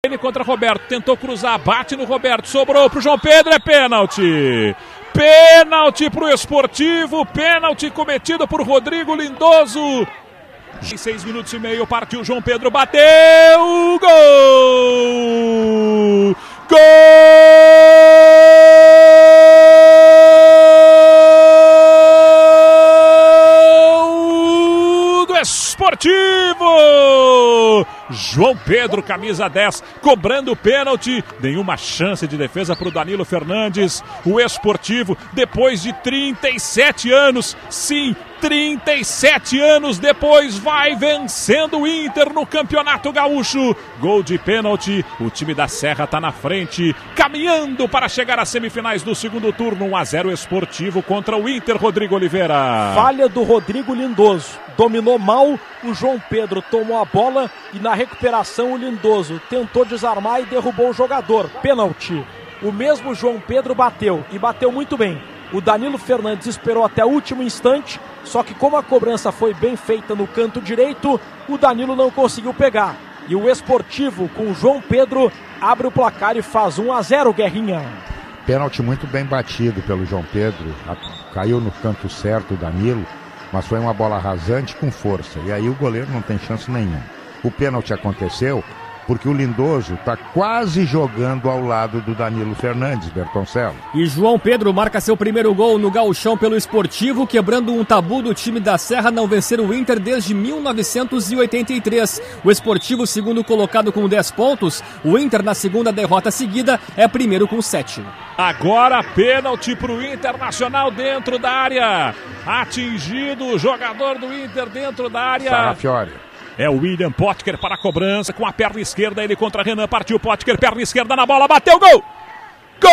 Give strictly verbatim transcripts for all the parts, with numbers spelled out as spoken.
Ele contra Roberto, tentou cruzar, bate no Roberto, sobrou pro João Pedro, é pênalti. Pênalti pro Esportivo, pênalti cometido por Rodrigo Lindoso. Em seis minutos e meio, partiu João Pedro, bateu, gol! Gol do Esportivo! João Pedro, camisa dez, cobrando o pênalti. Nenhuma chance de defesa para o Danilo Fernandes. O Esportivo, depois de trinta e sete anos, sim, trinta e sete anos depois, vai vencendo o Inter no Campeonato Gaúcho. Gol de pênalti, o time da Serra está na frente, caminhando para chegar às semifinais do segundo turno. um a zero Esportivo contra o Inter, Rodrigo Oliveira. Falha do Rodrigo Lindoso, dominou mal, o João Pedro tomou a bola e na recuperação o Lindoso tentou desarmar e derrubou o jogador. Pênalti. O mesmo João Pedro bateu e bateu muito bem. O Danilo Fernandes esperou até o último instante, só que como a cobrança foi bem feita no canto direito, o Danilo não conseguiu pegar. E o Esportivo, com o João Pedro, abre o placar e faz um a zero, Guerrinha. Pênalti muito bem batido pelo João Pedro, caiu no canto certo o Danilo, mas foi uma bola rasante com força, e aí o goleiro não tem chance nenhuma. O pênalti aconteceu porque o Lindoso está quase jogando ao lado do Danilo Fernandes, Bertoncello. E João Pedro marca seu primeiro gol no Gauchão pelo Esportivo, quebrando um tabu do time da Serra não vencer o Inter desde mil novecentos e oitenta e três. O Esportivo, segundo colocado com dez pontos, o Inter na segunda derrota seguida é primeiro com sete. Agora pênalti para o Internacional dentro da área. Atingido o jogador do Inter dentro da área. Sarrafiori. É o William Potker para a cobrança, com a perna esquerda, ele contra Renan, partiu Potker, perna esquerda na bola, bateu, gol! Gol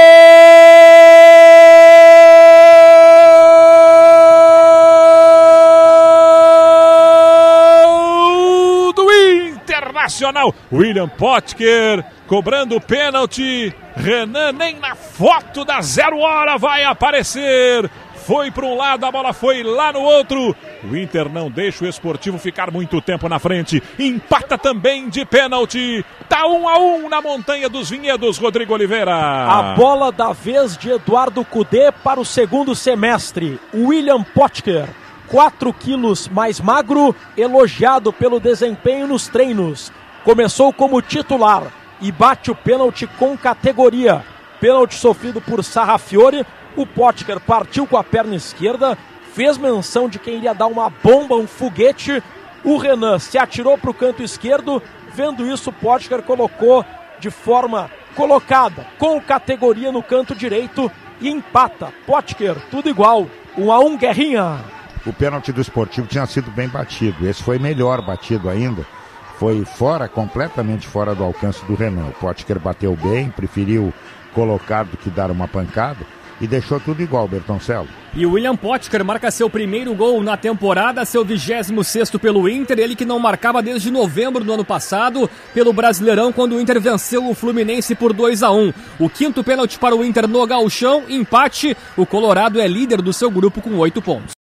do Internacional! William Potker cobrando o pênalti, Renan nem na foto da zero hora vai aparecer. Foi para um lado, a bola foi lá no outro. O Inter não deixa o Esportivo ficar muito tempo na frente. Empata também de pênalti. Tá um a um na Montanha dos Vinhedos, Rodrigo Oliveira. A bola da vez de Eduardo Cudê para o segundo semestre. William Potker, quatro quilos mais magro, elogiado pelo desempenho nos treinos. Começou como titular e bate o pênalti com categoria. Pênalti sofrido por Sarrafiori. O Potker partiu com a perna esquerda, fez menção de quem iria dar uma bomba, um foguete. O Renan se atirou para o canto esquerdo. Vendo isso, o Potker colocou de forma colocada, com categoria no canto direito e empata. Potker, tudo igual, um a um, Guerrinha. O pênalti do Esportivo tinha sido bem batido, esse foi melhor batido ainda. Foi fora, completamente fora do alcance do Renan. O Potker bateu bem, preferiu colocar do que dar uma pancada. E deixou tudo igual, Bertoncello. E o William Potker marca seu primeiro gol na temporada, seu vigésimo sexto pelo Inter, ele que não marcava desde novembro do ano passado, pelo Brasileirão, quando o Inter venceu o Fluminense por dois a um. O quinto pênalti para o Inter no Gauchão, empate, o Colorado é líder do seu grupo com oito pontos.